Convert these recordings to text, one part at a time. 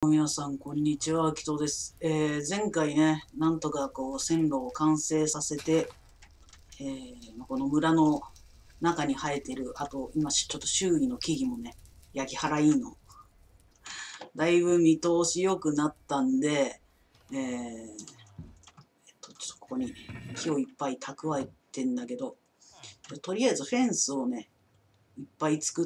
皆さん、こんにちは。キトです。前回ね、なんとか線路を完成させて、この村の中に生えてる、あと今ちょっと周囲の木々もね、焼き払いの。だいぶ見通し良くなったんで、ちょっとここに木をいっぱい蓄えてんだけど、とりあえずフェンスをね、いっぱい作って、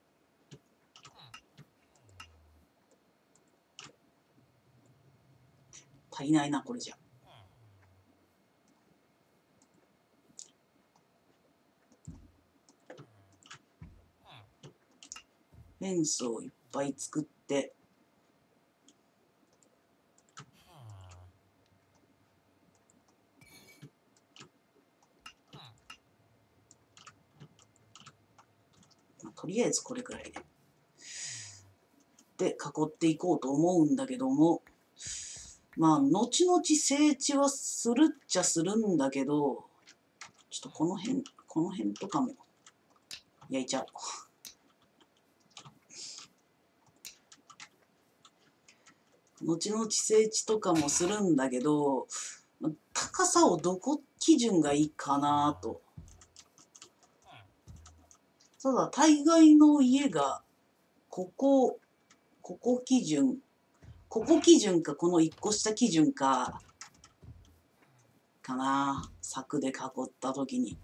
足りないな、これじゃ。フェンスをいっぱい作って、とりあえずこれくらいで囲っていこうと思うんだけども、まあ後々整地はするっちゃするんだけど、ちょっとこの辺とかも焼いちゃおう。後々整地とかもするんだけど、高さをどこ基準がいいかなと。ただ大概の家がここ基準、ここ基準かこの1個下基準かな、柵で囲った時に。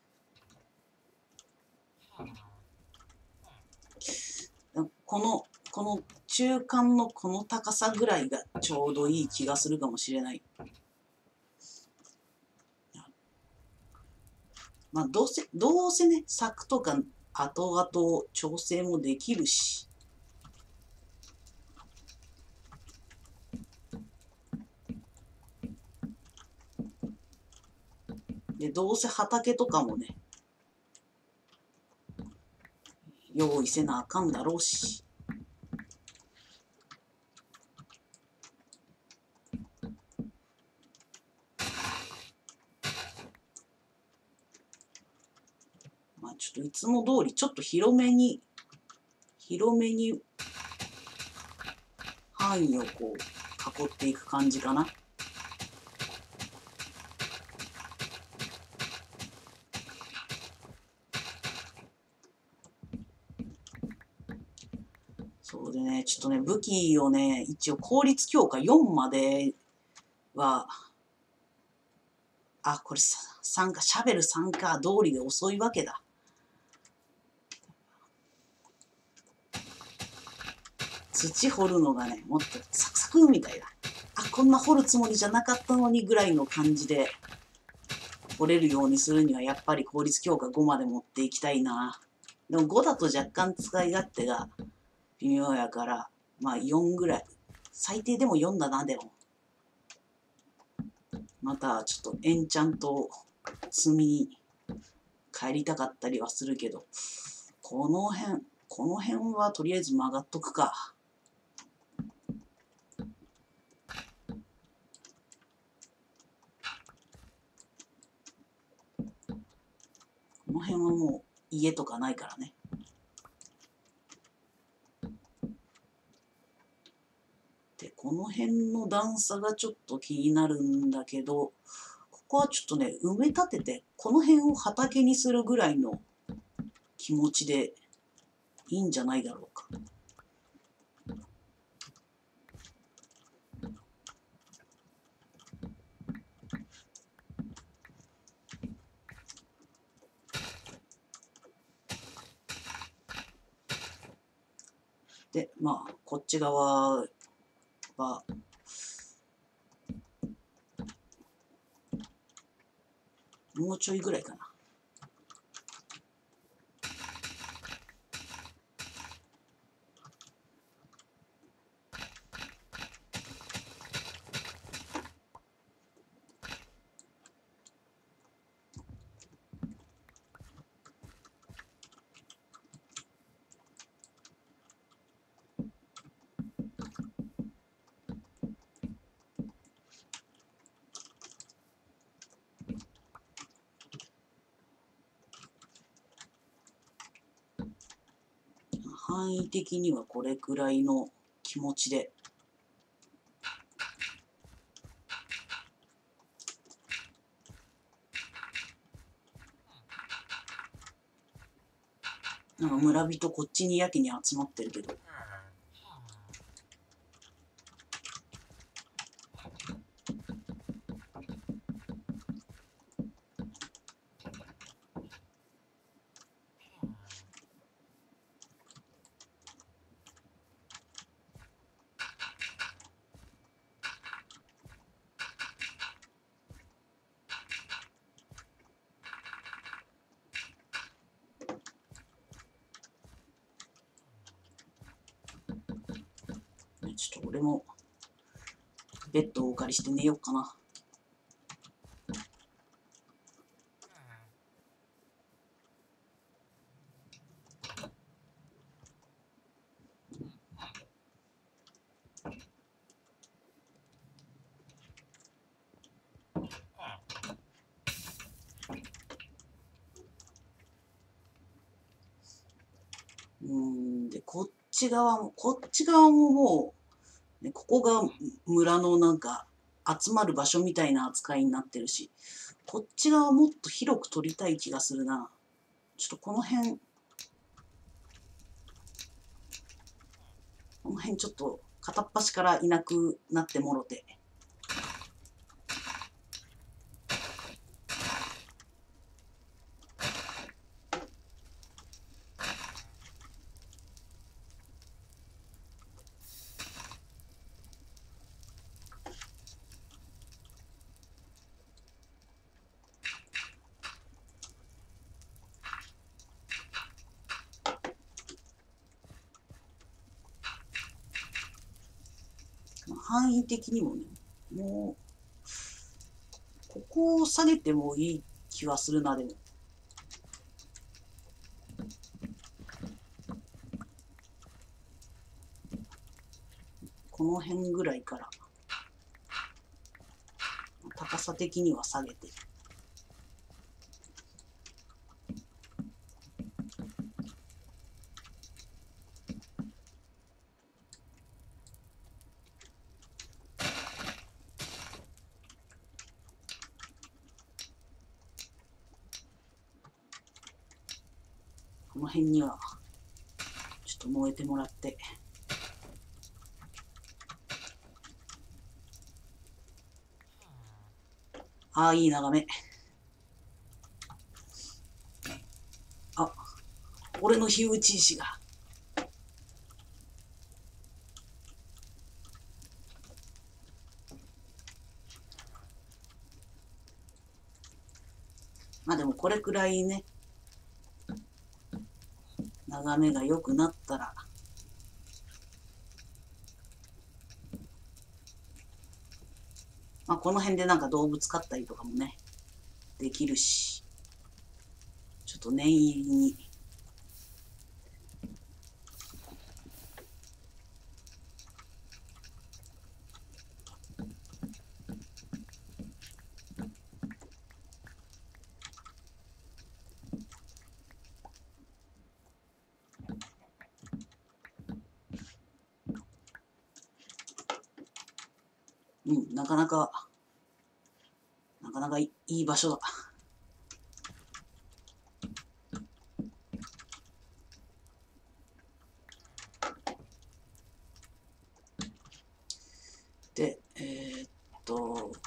この中間のこの高さぐらいがちょうどいい気がするかもしれない。まあどうせね、柵とか後々調整もできるし。で、どうせ畑とかもね、用意せなあかんだろうし。まあちょっといつも通りちょっと広めに範囲を囲っていく感じかな。そうでね、ちょっとね、武器をね、一応効率強化4までは、これ3か、シャベル3か、通りで遅いわけだ。土掘るのがね、もっとサクサクみたいだ。こんな掘るつもりじゃなかったのにぐらいの感じで掘れるようにするにはやっぱり効率強化5まで持っていきたいな。でも5だと若干使い勝手が微妙やから、まあ4ぐらい。最低でも4だな、でも。またちょっとエンチャント積みに帰りたかったりはするけど、この辺はとりあえず曲がっとくか。この辺はもう家とかないからね。で、この辺の段差がちょっと気になるんだけど、ここはちょっとね、埋め立てて、この辺を畑にするぐらいの気持ちでいいんじゃないだろうか。で、まあ、こっち側は、もうちょいぐらいかな。範囲的にはこれくらいの気持ちで。なんか村人こっちにやけに集まってるけど。ちょっと俺もベッドをお借りして寝ようかな。で、こっち側ももう、ね、ここが村のなんか集まる場所みたいな扱いになってるし、こっち側もっと広く取りたい気がするな。ちょっとこの辺ちょっと片っ端からいなくなってもろて。範囲的にもね、もう、ここを下げてもいい気はするな、でも。この辺ぐらいから、高さ的には下げて。この辺にはちょっと燃えてもらって。ああ、いい眺め。あ、俺の火打ち石が。まあでもこれくらいね、眺めが良くなったら、まあこの辺でなんか動物飼ったりとかもね、できるし、ちょっと念入りに。なかなかいい場所だ。で、ちょっ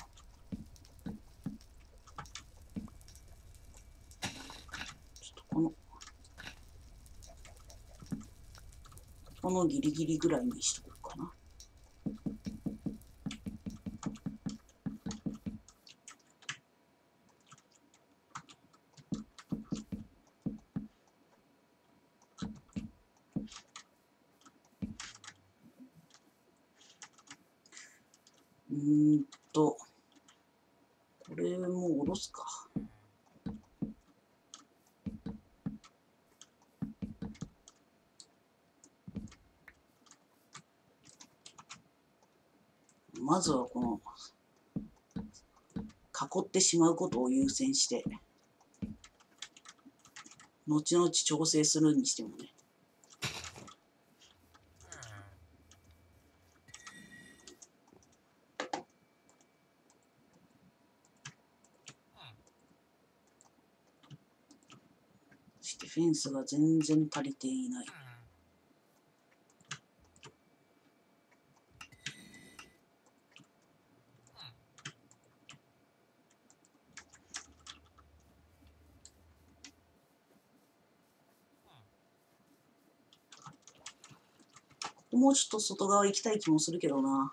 とこのギリギリぐらいにしとこうかな。これもう下ろすか。まずはこの囲ってしまうことを優先して、後々調整するにしてもね。 ディフェンスが全然足りていない。もうちょっと外側行きたい気もするけどな。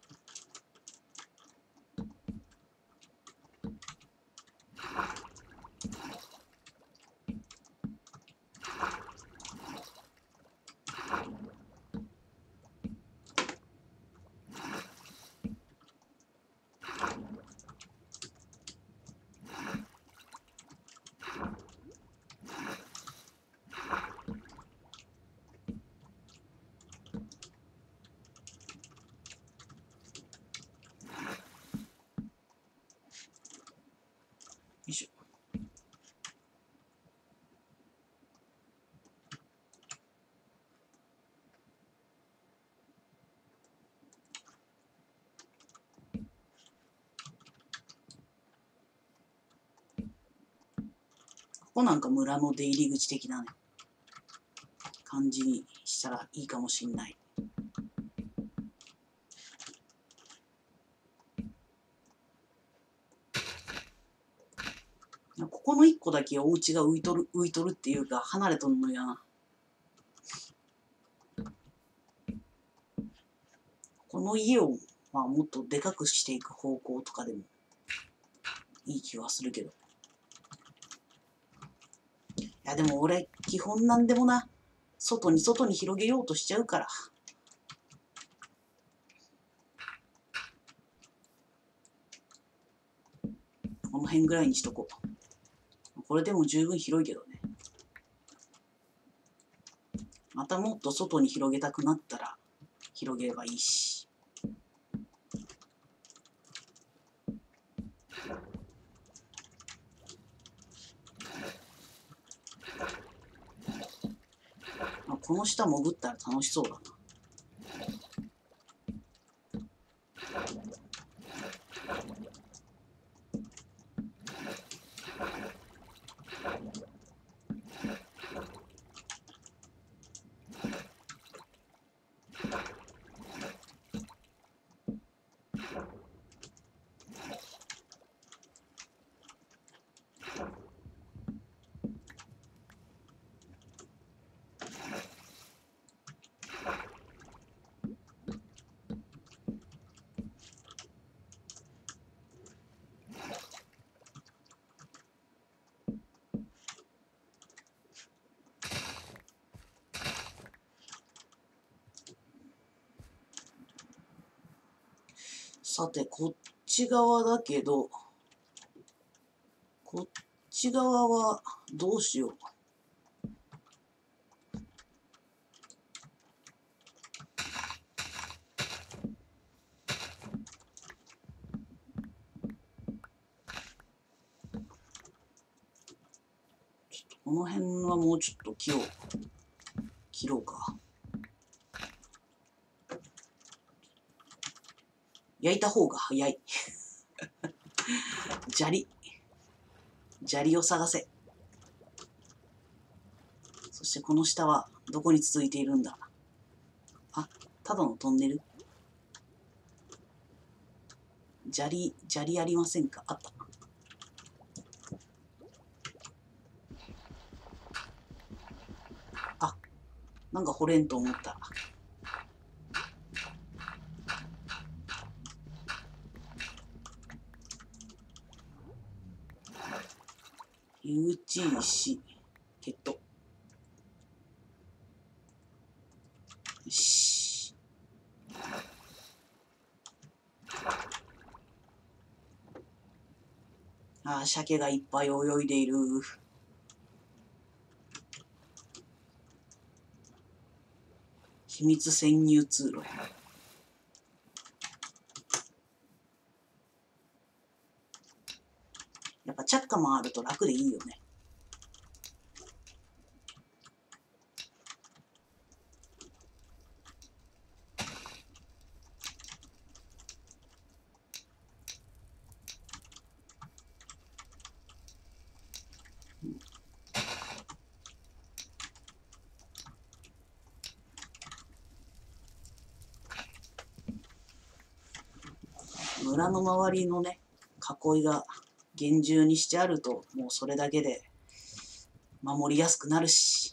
よいしょ。ここなんか村の出入り口的なね、感じにしたらいいかもしんない。ここの一個だけお家が浮いとるっていうか離れとんのやな。この家を、まあ、もっとでかくしていく方向とかでもいい気はするけど。いやでも俺基本なんでもな、外に広げようとしちゃうから。この辺ぐらいにしとこう。これでも十分広いけどね。またもっと外に広げたくなったら広げればいいし。この下潜ったら楽しそうだな。さて、こっち側だけど、こっち側はどうしよう。この辺はもうちょっと切ろうか。焼いた方が早い。砂利を探せ。そしてこの下はどこに続いているんだ。あ、ただのトンネル。砂利ありませんか。あった。あ、なんか掘れんと思った。油脂石、血糖。よし。ああ、鮭がいっぱい泳いでいる。秘密潜入通路。やっぱチャッカマンあると楽でいいよね。 村の周りのね、囲いが厳重にしてあると、もうそれだけで守りやすくなるし。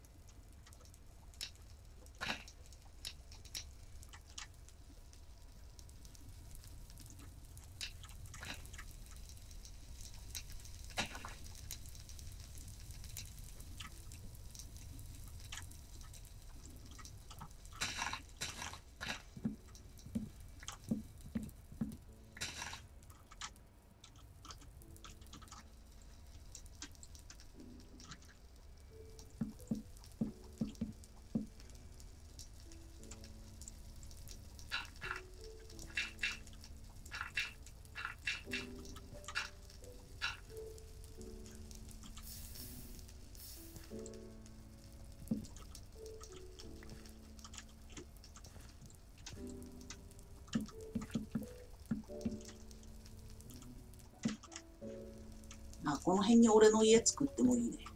あ、この辺に俺の家作ってもいいね。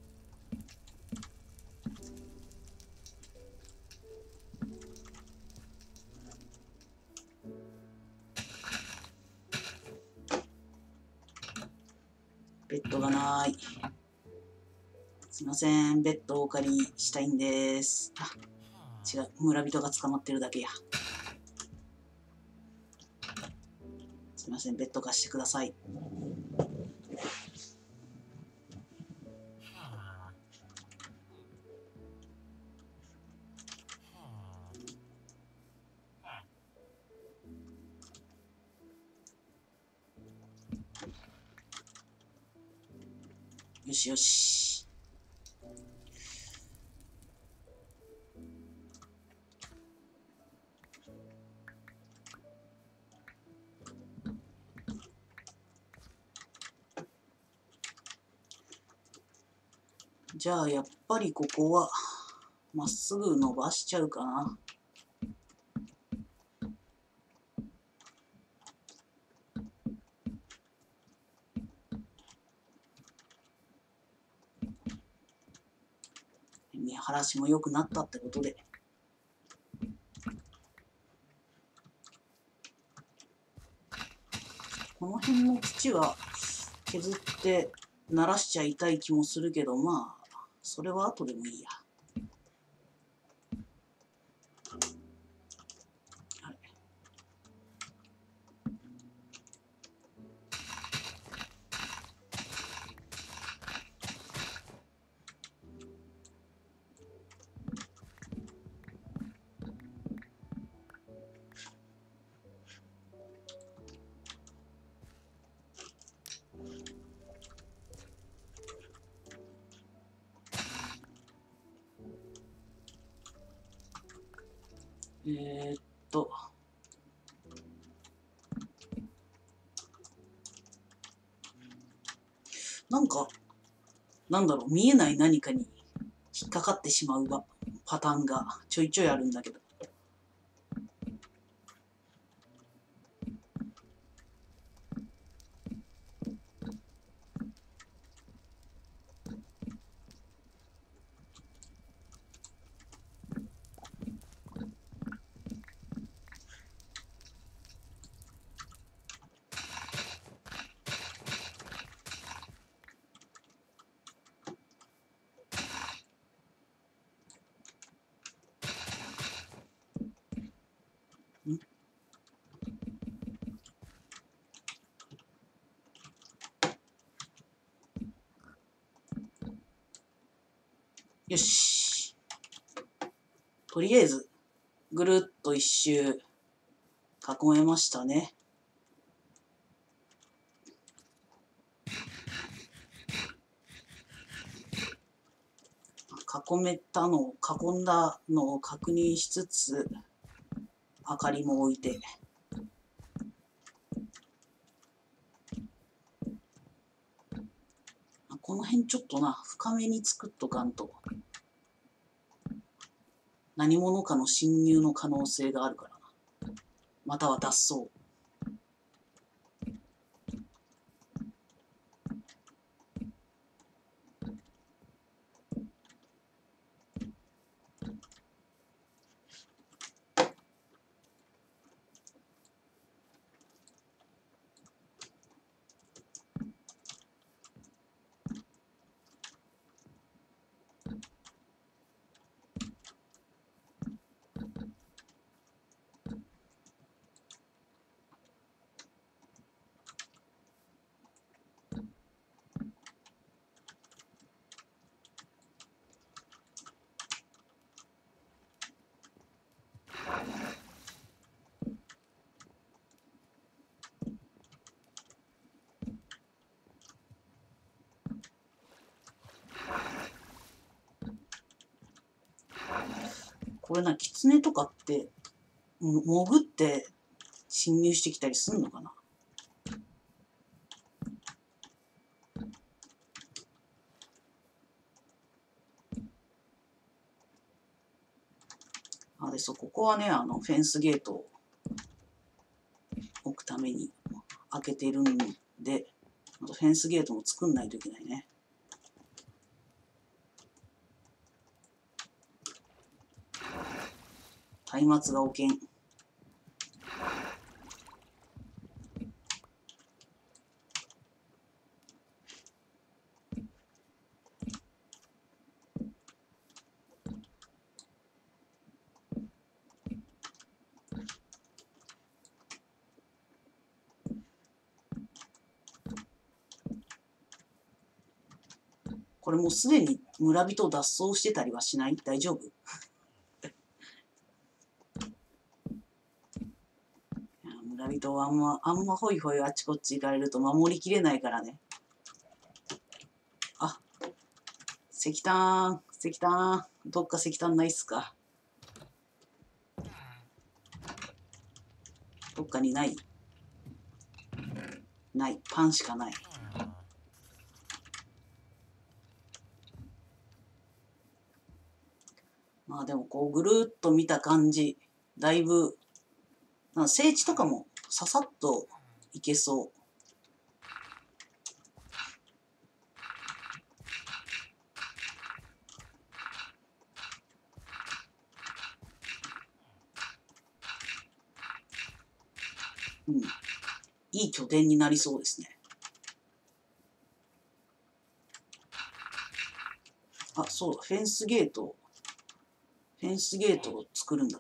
ベッドがない。すいません、ベッドをお借りしたいんです。あ、違う、村人が捕まってるだけや。すいません、ベッド貸してください。よしよし。じゃあやっぱりここはまっすぐ伸ばしちゃうかな。見晴らしも良くなったってことで。この辺の土は削って慣らしちゃいたい気もするけど、まあそれは後でもいいや。えーっとなんだろう、見えない何かに引っかかってしまうパターンがちょいちょいあるんだけど。よし。とりあえずぐるっと一周囲めましたね。囲んだのを確認しつつ、明かりも置いて。この辺ちょっとな、深めに作っとかんと。何者かの侵入の可能性があるからな。または脱走。 これな、キツネとかって、潜って侵入してきたりすんのかな。で、ここはね、フェンスゲートを置くために開けてるんで、フェンスゲートも作んないといけないね。松明が置けん。これもうすでに村人脱走してたりはしない？大丈夫？村人はあんまホイホイあっちこっち行かれると守りきれないからね。あ、石炭、どっか石炭ないっすか？どっかにない？ない、パンしかない。でもこうぐるっと見た感じ、だいぶ整地とかもささっといけそう。いい拠点になりそうですね。そうだ、フェンスゲートを作るんだった。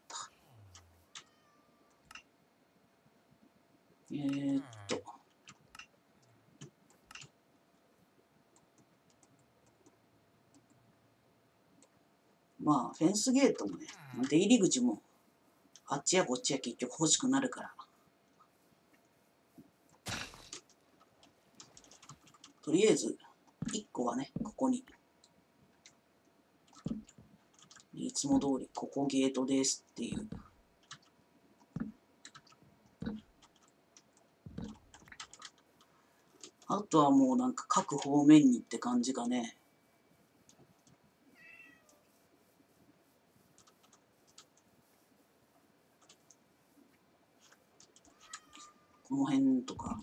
フェンスゲートもね、出入り口もあっちやこっちや結局欲しくなるから。とりあえず、1個はね、ここに。いつも通り、ここゲートですっていう。あとはもうなんか各方面にって感じがね。この辺とか。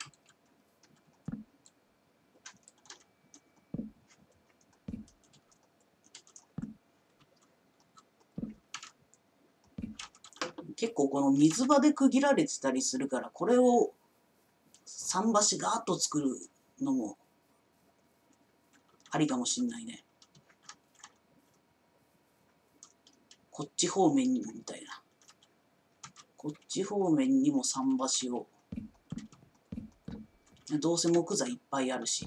結構この水場で区切られてたりするから、これを桟橋ガーッと作るのもありかもしんないね。こっち方面にもみたいな。こっち方面にも桟橋を。どうせ木材いっぱいあるし。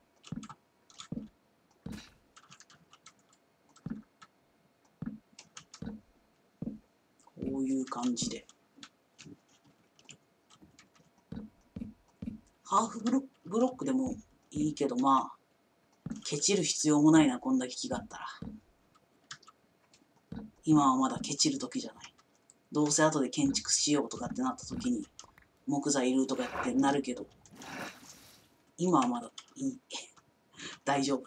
こういう感じで。ハーフブロックでもいいけど、ケチる必要もないな、こんだけ木があったら。今はまだケチる時じゃない。どうせ後で建築しようとかってなった時に木材いるとかってなるけど、今はまだいい。大丈夫。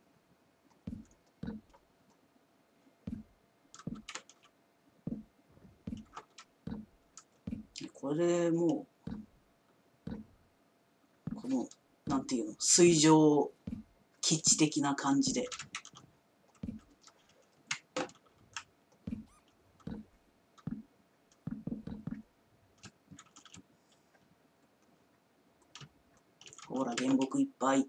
これもこのなんていうの、水上基地的な感じで。ほら原木いっぱい。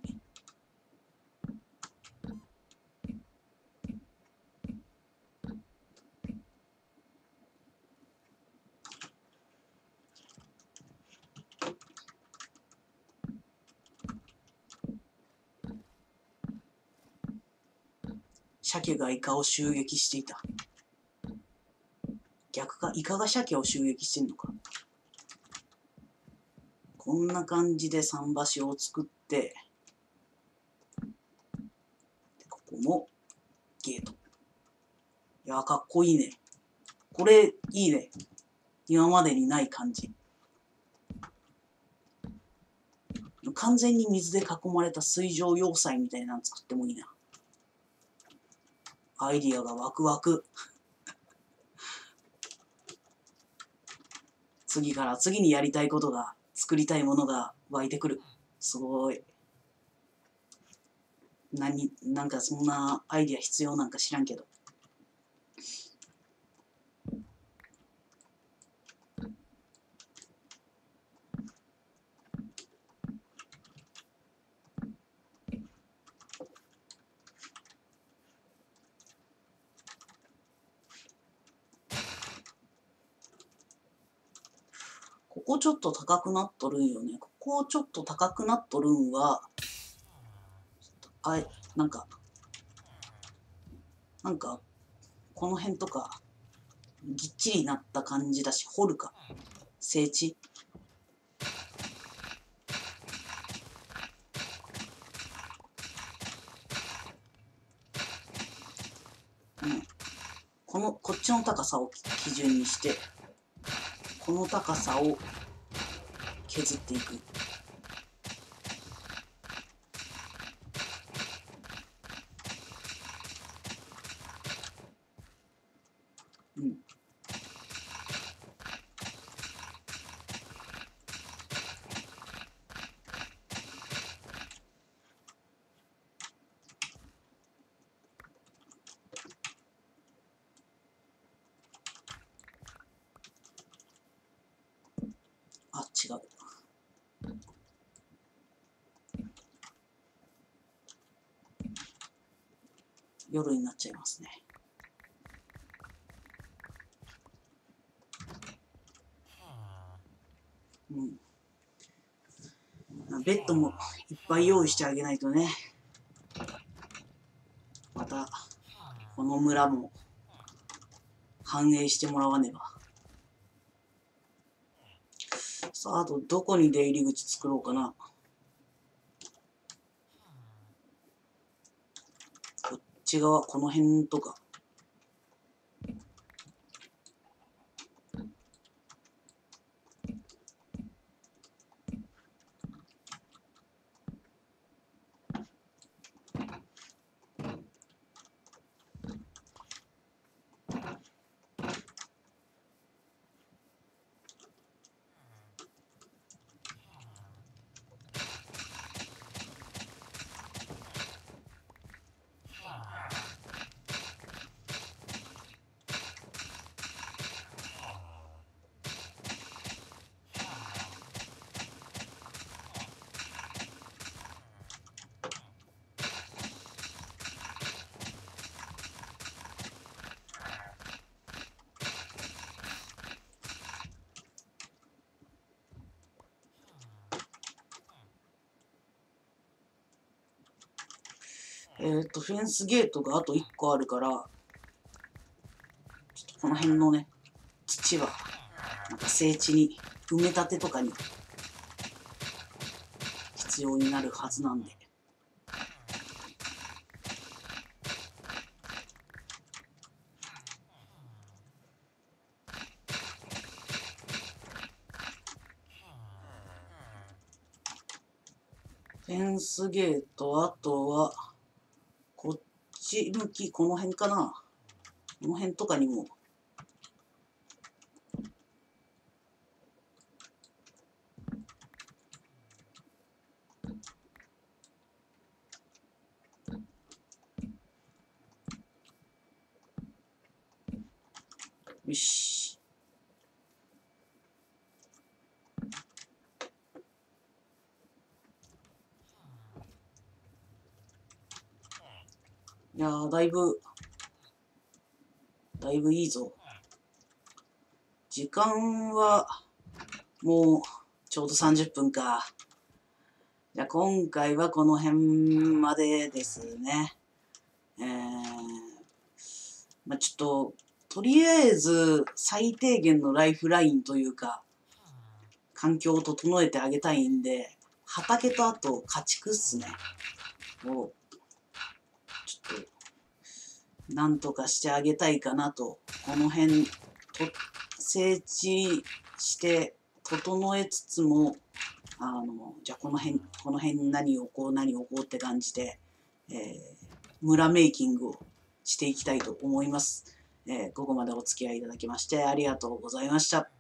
鮭がイカを襲撃していた。逆か、イカが鮭を襲撃してんのか。こんな感じで桟橋を作って、ここもゲート。いや、かっこいいね。 これいいね。今までにない感じ。完全に水で囲まれた水上要塞みたいなの作ってもいいな。アイディアがワクワク。次から次にやりたいことが、作りたいものが湧いてくる。すごい。なんかそんなアイディア必要なんか知らんけど。ここちょっと高くなっとるんよね。ここちょっと高くなっとるんは、なんか、この辺とか、ぎっちりなった感じだし、掘るか。整地。こっちの高さを基準にして、この高さを削っていく。うん。あ、違う。夜になっちゃいますね。うん。ベッドもいっぱい用意してあげないとね。また、この村も繁栄してもらわねば。さあ、あとどこに出入り口作ろうかな。こっち側、この辺とか。フェンスゲートがあと1個あるから、ちょっとこの辺のね、土は、なんか整地に、埋め立てとかに必要になるはずなんで。フェンスゲート、あとは、こっち向き、この辺かな。この辺とかにも、よし。いやー、だいぶいいぞ。時間は、もう、ちょうど30分か。じゃあ、今回はこの辺までですね。まあ、ちょっと、とりあえず、最低限のライフラインというか、環境を整えてあげたいんで、畑とあと家畜っすね。を、ちょっと、なんとかしてあげたいかなと、この辺、 整地して整えつつも、じゃあこの辺に何を置こうって感じで、村メイキングをしていきたいと思います。ここまでお付き合いいただきましてありがとうございました。